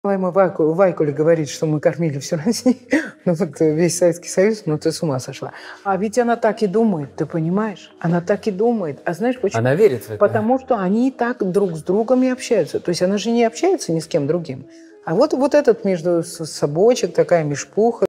Вайкуле говорит, что мы кормили всю Россию, ну вот весь Советский Союз, ну ты с ума сошла. А ведь она так и думает, ты понимаешь? Она так и думает. А знаешь почему? Она верит в это. Потому что они так друг с другом и общаются. То есть она же не общается ни с кем другим. А вот этот между собойчик, такая межпуха,